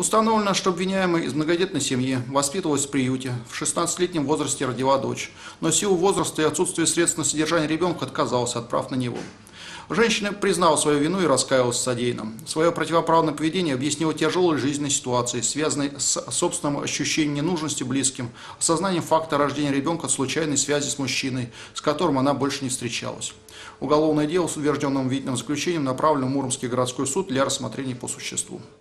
Установлено, что обвиняемая из многодетной семьи воспитывалась в приюте, в 16-летнем возрасте родила дочь, но в силу возраста и отсутствия средств на содержание ребенка отказалась от прав на него. Женщина признала свою вину и раскаялась в содеянном. Свое противоправное поведение объяснила тяжелой жизненной ситуацией, связанной с собственным ощущением ненужности близким, осознанием факта рождения ребенка от случайной связи с мужчиной, с которым она больше не встречалась. Уголовное дело с утвержденным обвинительным заключением направлено в Муромский городской суд для рассмотрения по существу.